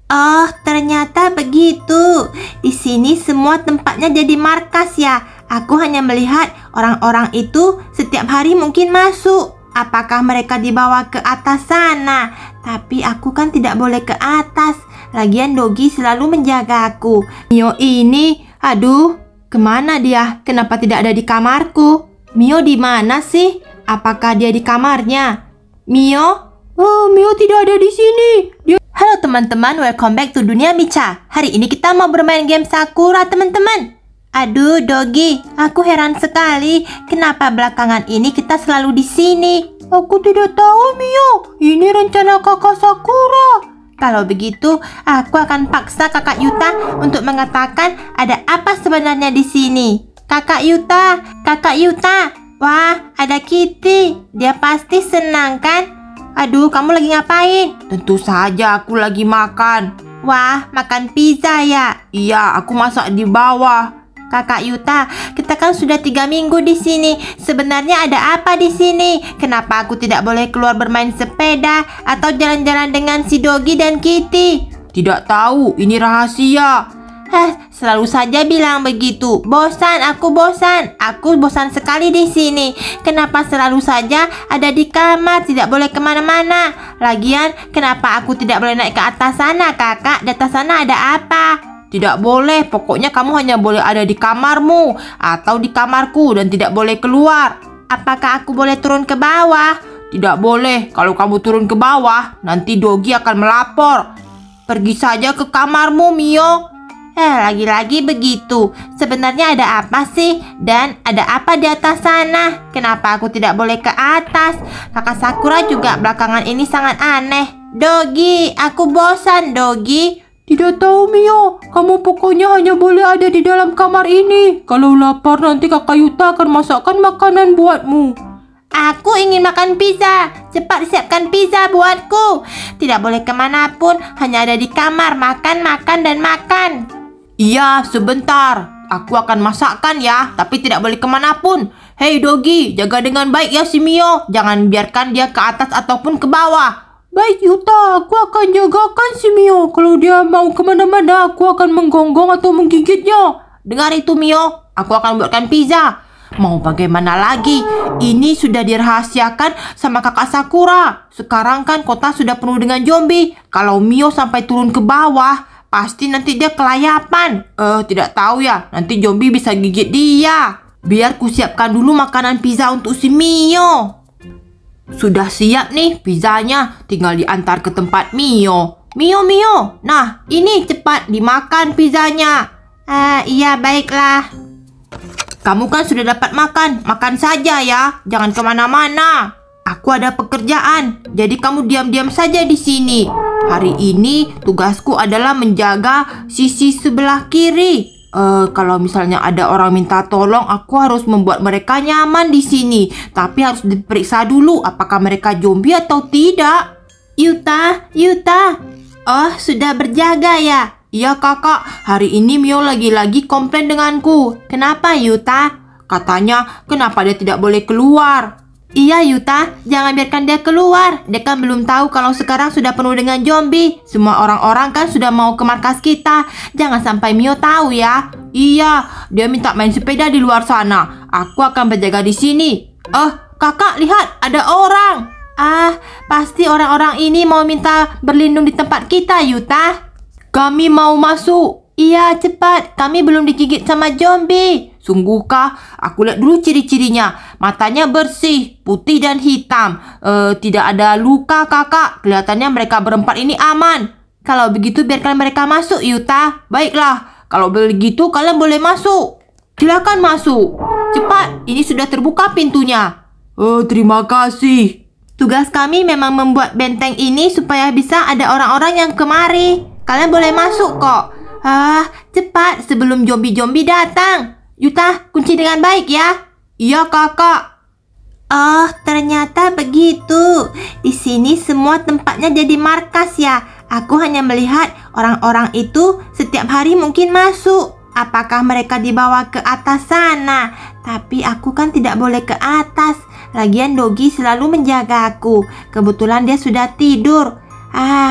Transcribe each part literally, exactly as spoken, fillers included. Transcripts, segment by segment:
Oh, ternyata begitu. Di sini semua tempatnya jadi markas ya. Aku hanya melihat orang-orang itu setiap hari mungkin masuk. Apakah mereka dibawa ke atas sana? Tapi aku kan tidak boleh ke atas. Lagian Dogi selalu menjaga aku. Mio ini, aduh, kemana dia? Kenapa tidak ada di kamarku? Mio di mana sih? Apakah dia di kamarnya? Mio? Oh, Mio tidak ada di sini. Dia... Halo teman-teman, welcome back to Dunia Micha. Hari ini kita mau bermain game Sakura, teman-teman. Aduh, Dogi, aku heran sekali. Kenapa belakangan ini kita selalu di sini? Aku tidak tahu, Mio. Ini rencana kakak Sakura. Kalau begitu, aku akan paksa kakak Yuta untuk mengatakan ada apa sebenarnya di sini. Kakak Yuta, kakak Yuta. Wah, ada Kitty. Dia pasti senang kan? Aduh, kamu lagi ngapain? Tentu saja aku lagi makan. Wah, makan pizza ya? Iya, aku masak di bawah. Kakak Yuta, kita kan sudah tiga minggu di sini. Sebenarnya ada apa di sini? Kenapa aku tidak boleh keluar bermain sepeda atau jalan-jalan dengan si Dogi dan Kitty? Tidak tahu, ini rahasia. Hah, selalu saja bilang begitu. Bosan, aku bosan. Aku bosan sekali di sini. Kenapa selalu saja ada di kamar, tidak boleh kemana-mana? Lagian, kenapa aku tidak boleh naik ke atas sana, kakak? Di atas sana ada apa? Tidak boleh, pokoknya kamu hanya boleh ada di kamarmu atau di kamarku dan tidak boleh keluar. Apakah aku boleh turun ke bawah? Tidak boleh, kalau kamu turun ke bawah, nanti Dogi akan melapor. Pergi saja ke kamarmu, Mio. Eh, lagi-lagi begitu. Sebenarnya ada apa sih? Dan ada apa di atas sana? Kenapa aku tidak boleh ke atas? Kakak Sakura juga belakangan ini sangat aneh. Dogi, aku bosan, Dogi. Tidak tahu, Mio. Kamu pokoknya hanya boleh ada di dalam kamar ini. Kalau lapar nanti kakak Yuta akan masakkan makanan buatmu. Aku ingin makan pizza. Cepat siapkan pizza buatku. Tidak boleh kemanapun. Hanya ada di kamar. Makan, makan, dan makan. Iya, sebentar. Aku akan masakkan ya. Tapi tidak boleh kemanapun. Hei Dogi, jaga dengan baik ya si Mio. Jangan biarkan dia ke atas ataupun ke bawah. Baik Yuta, aku akan jagakan si Mio. Kalau dia mau kemana-mana, aku akan menggonggong atau menggigitnya. Dengar itu Mio, aku akan buatkan pizza. Mau bagaimana lagi? Ini sudah dirahasiakan sama kakak Sakura. Sekarang kan kota sudah penuh dengan zombie. Kalau Mio sampai turun ke bawah, pasti nanti dia kelayapan. Eh, tidak tahu ya, nanti zombie bisa gigit dia. Biar ku siapkan dulu makanan pizza untuk si Mio. Sudah siap nih pizzanya, tinggal diantar ke tempat Mio. Mio, Mio, nah ini cepat dimakan pizzanya. Ah, iya baiklah. Kamu kan sudah dapat makan, makan saja ya, jangan kemana-mana. Aku ada pekerjaan, jadi kamu diam-diam saja di sini. Hari ini tugasku adalah menjaga sisi sebelah kiri. Uh, kalau misalnya ada orang minta tolong, aku harus membuat mereka nyaman di sini. Tapi harus diperiksa dulu apakah mereka zombie atau tidak. Yuta, Yuta. Oh, sudah berjaga ya? Iya kakak, hari ini Mio lagi-lagi komplain denganku. Kenapa Yuta? Katanya, kenapa dia tidak boleh keluar? Iya Yuta, jangan biarkan dia keluar. Dia kan belum tahu kalau sekarang sudah penuh dengan zombie. Semua orang-orang kan sudah mau ke markas kita. Jangan sampai Mio tahu ya. Iya, dia minta main sepeda di luar sana. Aku akan berjaga di sini. Eh, kakak lihat, ada orang. Ah, pasti orang-orang ini mau minta berlindung di tempat kita Yuta. Kami mau masuk. Iya, cepat. Kami belum digigit sama zombie. Sungguhkah? Aku lihat dulu ciri-cirinya. Matanya bersih, putih dan hitam. E, tidak ada luka kakak. Kelihatannya mereka berempat ini aman. Kalau begitu biarkan mereka masuk Yuta. Baiklah, kalau begitu kalian boleh masuk. Silakan masuk. Cepat, ini sudah terbuka pintunya. Oh, terima kasih. Tugas kami memang membuat benteng ini supaya bisa ada orang-orang yang kemari. Kalian boleh masuk kok. Ah, cepat sebelum zombie-zombie datang. Yuta, kunci dengan baik ya. Iya kakak. Oh, ternyata begitu. Di sini semua tempatnya jadi markas ya. Aku hanya melihat orang-orang itu setiap hari mungkin masuk. Apakah mereka dibawa ke atas sana? Tapi aku kan tidak boleh ke atas. Lagian Dogi selalu menjaga aku. Kebetulan dia sudah tidur. Ah,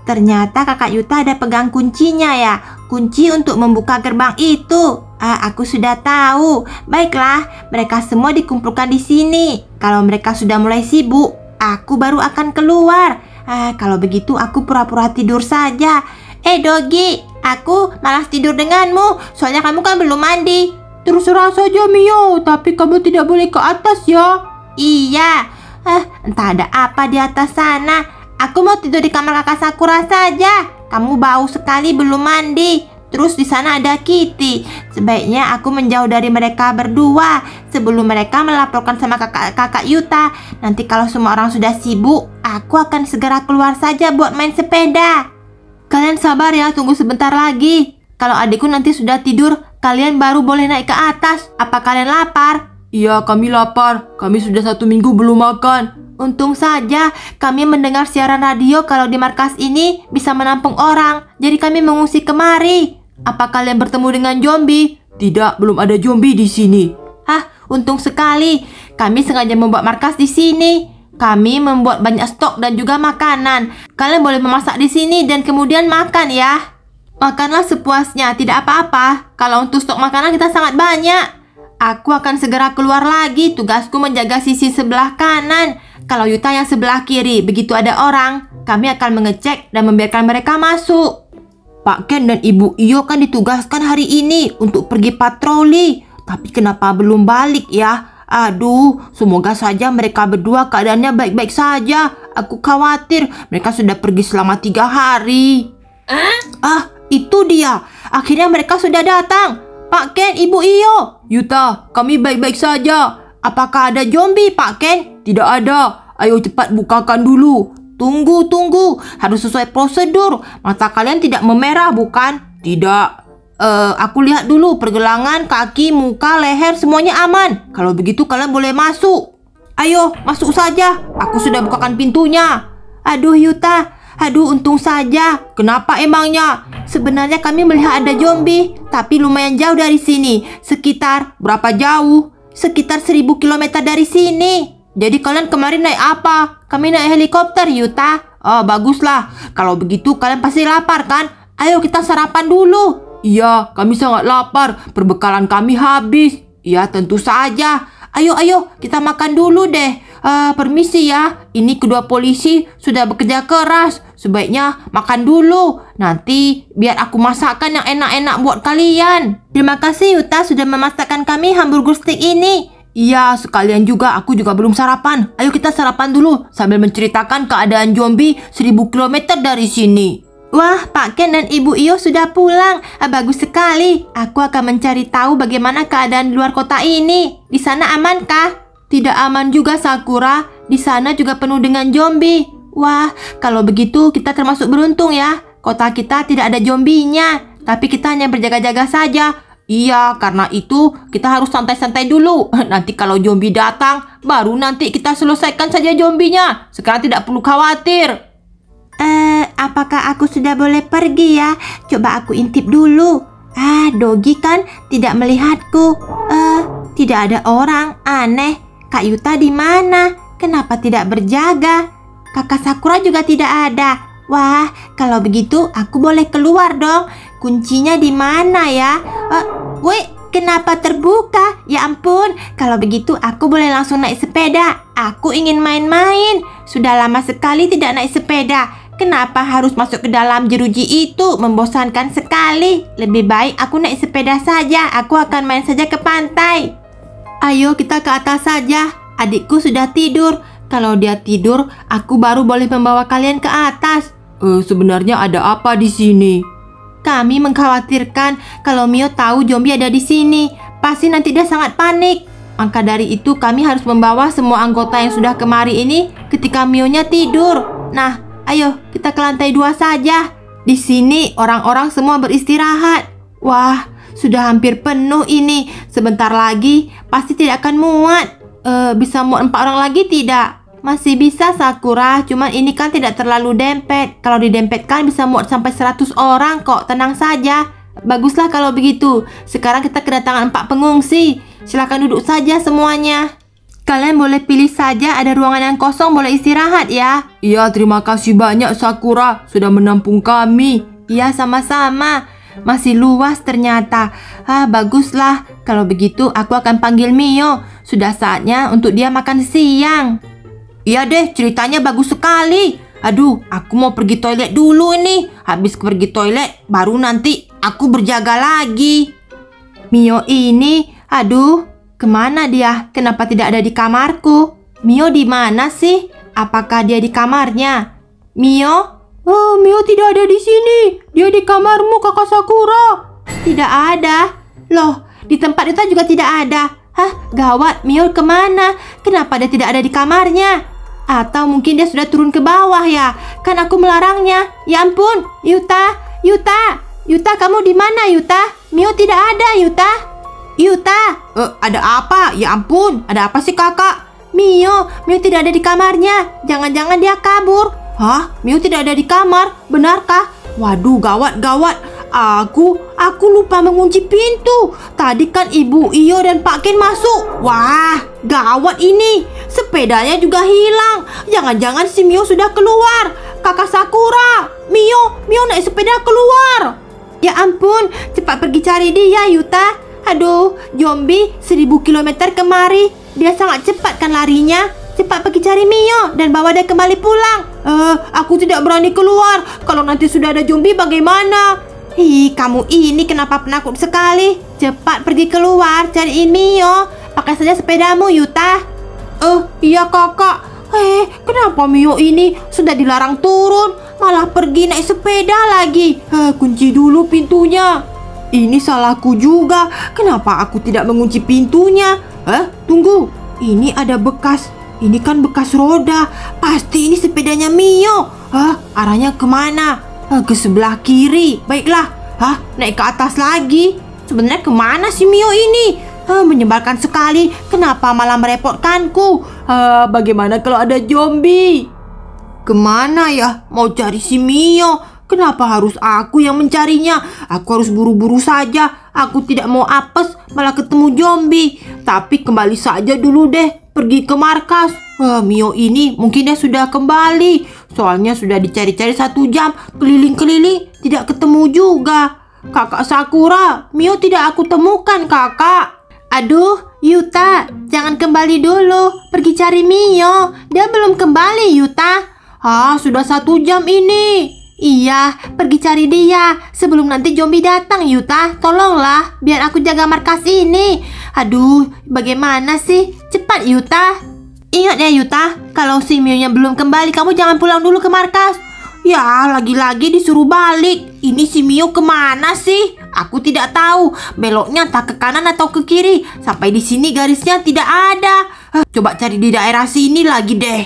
ternyata kakak Yuta ada pegang kuncinya ya. Kunci untuk membuka gerbang itu. Ah, aku sudah tahu. Baiklah, mereka semua dikumpulkan di sini. Kalau mereka sudah mulai sibuk, aku baru akan keluar. Ah, kalau begitu aku pura-pura tidur saja. Eh Dogi, aku malas tidur denganmu. Soalnya kamu kan belum mandi. Terserah saja Mio, tapi kamu tidak boleh ke atas ya. Iya. Ah, entah ada apa di atas sana. Aku mau tidur di kamar kakak Sakura saja. Kamu bau sekali belum mandi. Terus di sana ada Kitty. Sebaiknya aku menjauh dari mereka berdua sebelum mereka melaporkan sama kakak kakak Yuta. Nanti kalau semua orang sudah sibuk, aku akan segera keluar saja buat main sepeda. Kalian sabar ya, tunggu sebentar lagi. Kalau adikku nanti sudah tidur, kalian baru boleh naik ke atas. Apa kalian lapar? Iya, kami lapar. Kami sudah satu minggu belum makan. Untung saja kami mendengar siaran radio kalau di markas ini bisa menampung orang. Jadi kami mengungsi kemari. Apa kalian bertemu dengan zombie? Tidak, belum ada zombie di sini. Ah, untung sekali. Kami sengaja membuat markas di sini. Kami membuat banyak stok dan juga makanan. Kalian boleh memasak di sini dan kemudian makan ya. Makanlah sepuasnya, tidak apa-apa. Kalau untuk stok makanan kita sangat banyak. Aku akan segera keluar lagi. Tugasku menjaga sisi sebelah kanan. Kalau Yuta yang sebelah kiri. Begitu ada orang, kami akan mengecek dan membiarkan mereka masuk. Pak Ken dan Ibu Iyo kan ditugaskan hari ini untuk pergi patroli. Tapi kenapa belum balik ya? Aduh, semoga saja mereka berdua keadaannya baik-baik saja. Aku khawatir mereka sudah pergi selama tiga hari. Ah? Ah, itu dia. Akhirnya mereka sudah datang. Pak Ken, Ibu Iyo. Yuta, kami baik-baik saja. Apakah ada zombie, Pak Ken? Tidak ada. Ayo cepat bukakan dulu. Tunggu, tunggu. Harus sesuai prosedur. Mata kalian tidak memerah, bukan? Tidak. Uh, aku lihat dulu pergelangan, kaki, muka, leher, semuanya aman. Kalau begitu kalian boleh masuk. Ayo, masuk saja. Aku sudah bukakan pintunya. Aduh Yuta, aduh untung saja. Kenapa emangnya? Sebenarnya kami melihat ada zombie, tapi lumayan jauh dari sini. Sekitar berapa jauh? Sekitar seribu kilometer dari sini. Jadi kalian kemarin naik apa? Kami naik helikopter, Yuta. Oh, baguslah. Kalau begitu kalian pasti lapar kan? Ayo kita sarapan dulu. Iya, kami sangat lapar. Perbekalan kami habis. Iya, tentu saja. Ayo, ayo, kita makan dulu deh. Uh, permisi ya. Ini kedua polisi sudah bekerja keras. Sebaiknya makan dulu. Nanti biar aku masakkan yang enak-enak buat kalian. Terima kasih Yuta sudah memasakkan kami hamburger steak ini. Iya, sekalian juga aku juga belum sarapan. Ayo kita sarapan dulu sambil menceritakan keadaan zombie seribu kilometer dari sini. Wah, Pak Ken dan Ibu Iyo sudah pulang. Ah, bagus sekali. Aku akan mencari tahu bagaimana keadaan di luar kota ini. Di sana amankah? Tidak aman juga, Sakura. Di sana juga penuh dengan zombie. Wah, kalau begitu kita termasuk beruntung ya. Kota kita tidak ada zombinya, tapi kita hanya berjaga-jaga saja. Iya, karena itu kita harus santai-santai dulu. Nanti kalau zombie datang, baru nanti kita selesaikan saja zombinya. Sekarang tidak perlu khawatir. Eh, apakah aku sudah boleh pergi ya? Coba aku intip dulu. Ah, Dogi kan tidak melihatku. Eh, tidak ada orang. Aneh. Kak Yuta di mana? Kenapa tidak berjaga? Kakak Sakura juga tidak ada. Wah, kalau begitu aku boleh keluar dong. Kuncinya di mana ya? Uh, wait, kenapa terbuka? Ya ampun, kalau begitu aku boleh langsung naik sepeda. Aku ingin main-main. Sudah lama sekali tidak naik sepeda. Kenapa harus masuk ke dalam jeruji itu? Membosankan sekali. Lebih baik aku naik sepeda saja. Aku akan main saja ke pantai. Ayo kita ke atas saja. Adikku sudah tidur. Kalau dia tidur, aku baru boleh membawa kalian ke atas. Eh, sebenarnya ada apa di sini? Kami mengkhawatirkan kalau Mio tahu zombie ada di sini. Pasti nanti dia sangat panik. Maka dari itu kami harus membawa semua anggota yang sudah kemari ini ketika Mio-nya tidur. Nah, ayo kita ke lantai dua saja. Di sini orang-orang semua beristirahat. Wah, sudah hampir penuh ini. Sebentar lagi pasti tidak akan muat. Eh, bisa muat empat orang lagi tidak? Masih bisa Sakura, cuman ini kan tidak terlalu dempet. Kalau didempetkan bisa muat sampai seratus orang kok, tenang saja. Baguslah kalau begitu. Sekarang kita kedatangan empat pengungsi. Silakan duduk saja semuanya. Kalian boleh pilih saja, ada ruangan yang kosong, boleh istirahat ya. Iya, terima kasih banyak Sakura sudah menampung kami. Iya, sama-sama. Masih luas ternyata. Ah, baguslah. Kalau begitu aku akan panggil Mio. Sudah saatnya untuk dia makan siang. Iya deh, ceritanya bagus sekali. Aduh, aku mau pergi toilet dulu nih. Habis pergi toilet, baru nanti aku berjaga lagi. Mio ini, aduh. Kemana dia? Kenapa tidak ada di kamarku? Mio di mana sih? Apakah dia di kamarnya? Mio? Oh, Mio tidak ada di sini. Dia di kamarmu, Kakak Sakura. Tidak ada. Loh, di tempat itu juga tidak ada. Hah, gawat. Mio kemana? Kenapa dia tidak ada di kamarnya? Atau mungkin dia sudah turun ke bawah ya? Kan aku melarangnya. Ya ampun, Yuta, Yuta, Yuta, kamu di mana Yuta? Mio tidak ada, Yuta. Yuta, eh, ada apa? Ya ampun, ada apa sih kakak? Mio, Mio tidak ada di kamarnya. Jangan-jangan dia kabur. Hah? Mio tidak ada di kamar? Benarkah? Waduh, gawat, gawat. Aku, aku lupa mengunci pintu. Tadi kan Ibu Iyo dan Pak Ken masuk. Wah, gawat ini. Sepedanya juga hilang. Jangan-jangan si Mio sudah keluar. Kakak Sakura, Mio, Mio naik sepeda keluar. Ya ampun, cepat pergi cari dia, Yuta. Aduh, zombie seribu kilometer kemari. Dia sangat cepat kan larinya. Cepat pergi cari Mio dan bawa dia kembali pulang. Eh, aku tidak berani keluar. Kalau nanti sudah ada zombie bagaimana? Hi, kamu ini kenapa penakut sekali? Cepat pergi keluar, cariin Mio. Pakai saja sepedamu, Yuta. Eh, iya kakak. Eh, kenapa Mio ini sudah dilarang turun, malah pergi naik sepeda lagi? Eh, kunci dulu pintunya. Ini salahku juga. Kenapa aku tidak mengunci pintunya? Eh, tunggu. Ini ada bekas. Ini kan bekas roda. Pasti ini sepedanya Mio. Hah, arahnya kemana? Eh, ke sebelah kiri. Baiklah. Hah, naik ke atas lagi. Sebenarnya kemana si Mio ini? Eh, menyebalkan sekali. Kenapa malah merepotkanku? Eh, bagaimana kalau ada zombie? Kemana ya? Mau cari si Mio. Kenapa harus aku yang mencarinya? Aku harus buru-buru saja. Aku tidak mau apes malah ketemu zombie. Tapi kembali saja dulu deh, pergi ke markas. Wah, Mio ini mungkin dia sudah kembali. Soalnya sudah dicari-cari satu jam, keliling-keliling, tidak ketemu juga. Kakak Sakura, Mio tidak aku temukan, kakak. Aduh, Yuta, jangan kembali dulu. Pergi cari Mio. Dia belum kembali, Yuta. Ah, sudah satu jam ini. Iya, pergi cari dia sebelum nanti zombie datang, Yuta. Tolonglah, biar aku jaga markas ini. Aduh, bagaimana sih? Cepat, Yuta. Ingat ya, Yuta, kalau si Mio-nya belum kembali, kamu jangan pulang dulu ke markas. Ya, lagi-lagi disuruh balik. Ini si Mio kemana sih? Aku tidak tahu. Beloknya entah ke kanan atau ke kiri. Sampai di sini garisnya tidak ada. Coba cari di daerah sini lagi deh.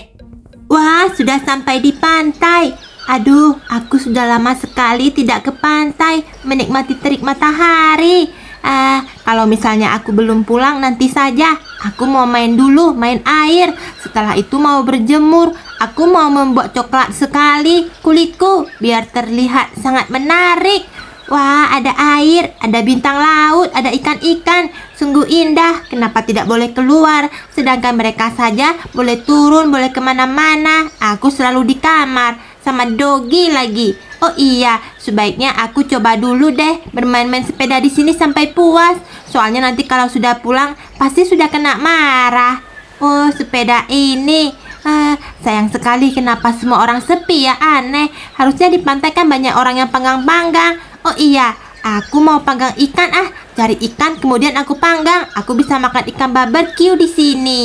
Wah, sudah sampai di pantai. Aduh, aku sudah lama sekali tidak ke pantai menikmati terik matahari. Ah, kalau misalnya aku belum pulang, nanti saja. Aku mau main dulu, main air. Setelah itu mau berjemur. Aku mau membuat coklat sekali kulitku biar terlihat sangat menarik. Wah, ada air, ada bintang laut, ada ikan-ikan. Sungguh indah. Kenapa tidak boleh keluar? Sedangkan mereka saja boleh turun, boleh kemana-mana. Aku selalu di kamar. Sama Dogi lagi. Oh iya, sebaiknya aku coba dulu deh bermain-main sepeda di sini sampai puas. Soalnya nanti kalau sudah pulang pasti sudah kena marah. Oh, sepeda ini. Ah, sayang sekali kenapa semua orang sepi ya, aneh. Harusnya di pantai kan banyak orang yang panggang-panggang. Oh iya, aku mau panggang ikan ah. Cari ikan kemudian aku panggang. Aku bisa makan ikan barbecue di sini.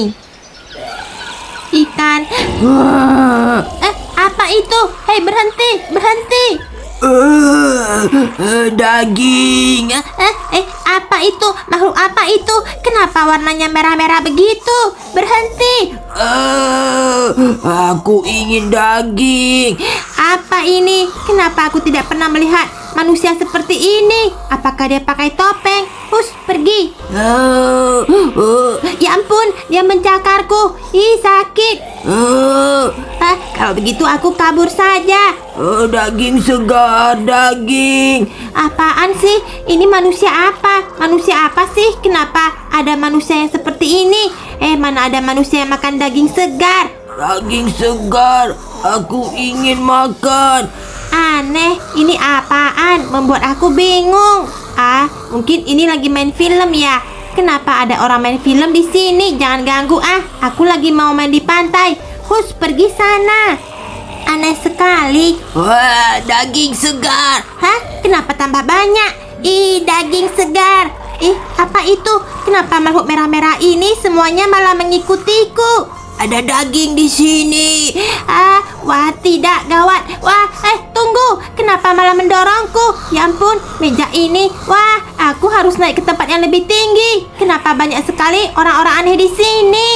Ikan. Eh, apa itu? Hei, berhenti, berhenti. Uh, uh, daging. Eh, eh, eh, apa itu? Makhluk apa itu? Kenapa warnanya merah-merah begitu? Berhenti. Uh, aku ingin daging. Apa ini? Kenapa aku tidak pernah melihat manusia seperti ini? Apakah dia pakai topeng? Hus, pergi. Uh, uh, Ya ampun, dia mencakarku. Ih, sakit. uh, Ah, kalau begitu aku kabur saja. uh, daging segar, daging. Apaan sih? Ini manusia apa? Manusia apa sih? Kenapa ada manusia yang seperti ini? Eh, mana ada manusia yang makan daging segar? Daging segar, aku ingin makan. Aneh, ini apaan? Membuat aku bingung. Ah, mungkin ini lagi main film ya. Kenapa ada orang main film di sini? Jangan ganggu ah. Aku lagi mau main di pantai. Hus, pergi sana. Aneh sekali. Wah, daging segar. Hah? Kenapa tambah banyak? Ih, daging segar. Ih, apa itu? Kenapa makhluk merah-merah ini semuanya malah mengikutiku? Ada daging di sini. Ah, wah tidak, gawat. Wah, eh tunggu. Kenapa malah mendorongku? Ya ampun, meja ini. Wah, aku harus naik ke tempat yang lebih tinggi. Kenapa banyak sekali orang-orang aneh di sini?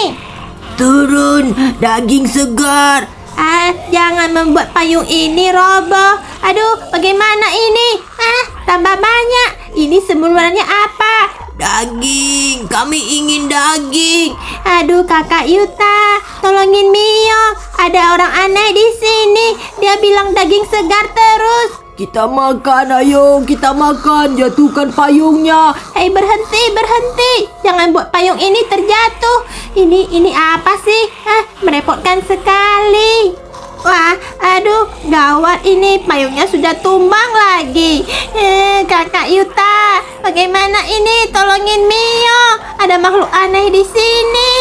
Turun, daging segar. Ah, jangan membuat payung ini roboh. Aduh, bagaimana ini? Ah, tambah banyak. Ini sebenarnya apa? Daging, kami ingin daging. Aduh, Kakak Yuta, tolongin Mio. Ada orang aneh di sini. Dia bilang daging segar terus. Kita makan, ayo kita makan. Jatuhkan payungnya. Hei, berhenti, berhenti. Jangan buat payung ini terjatuh. Ini, ini apa sih? Ah, merepotkan sekali. Wah, aduh, gawat ini. Payungnya sudah tumbang lagi. Eh, Kakak Yuta, bagaimana ini? Tolongin Mio. Ada makhluk aneh di sini.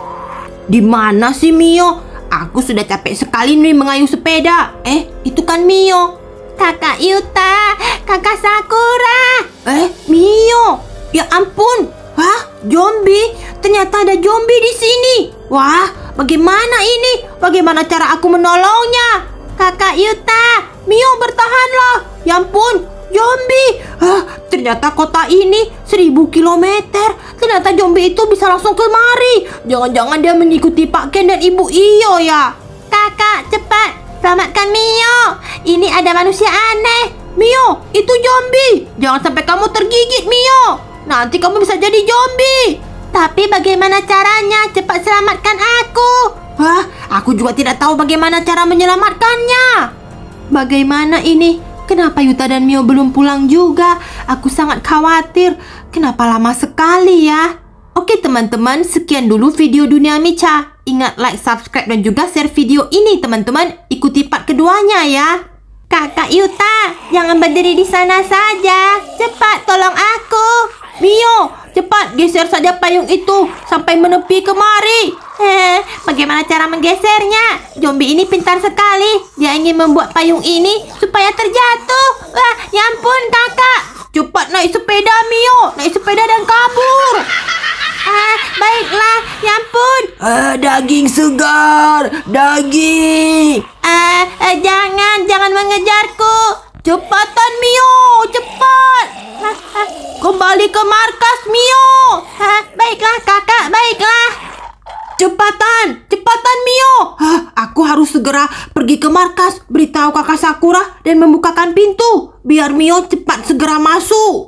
Di mana sih Mio? Aku sudah capek sekali nih mengayuh sepeda. Eh, itu kan Mio. Kakak Yuta, Kakak Sakura. Eh, Mio. Ya ampun. Hah? Zombie? Ternyata ada zombie di sini. Wah, bagaimana ini? Bagaimana cara aku menolongnya? Kakak Yuta, Mio, bertahanlah. Ya ampun, zombie. Hah, ternyata kota ini seribu kilometer. Ternyata zombie itu bisa langsung kemari. Jangan-jangan dia mengikuti Pak Ken dan Ibu Iyo ya. Kakak, cepat. Selamatkan Mio. Ini ada manusia aneh. Mio, itu zombie. Jangan sampai kamu tergigit, Mio. Nanti kamu bisa jadi zombie. Tapi bagaimana caranya? Cepat selamatkan aku. Hah, aku juga tidak tahu bagaimana cara menyelamatkannya. Bagaimana ini? Kenapa Yuta dan Mio belum pulang juga? Aku sangat khawatir. Kenapa lama sekali ya? Oke teman-teman, sekian dulu video Dunia Micha. Ingat like, subscribe dan juga share video ini teman-teman. Ikuti part keduanya ya. Kakak Yuta, jangan berdiri di sana saja. Cepat tolong aku. Mio, cepat geser saja payung itu sampai menepi kemari. Eh, bagaimana cara menggesernya? Zombie ini pintar sekali. Dia ingin membuat payung ini supaya terjatuh. Wah, ya ampun kakak. Cepat naik sepeda Mio, naik sepeda dan kabur. Ah, baiklah, ya ampun. Ah, daging segar, daging. Ah, eh, jangan, jangan mengejarku. Cepatan Mio, cepat. Ah, ah, Kembali ke markas Mio. ah, baiklah kakak, baiklah. Cepatan, cepatan Mio. Hah, aku harus segera pergi ke markas, beritahu kakak Sakura dan membukakan pintu biar Mio cepat segera masuk.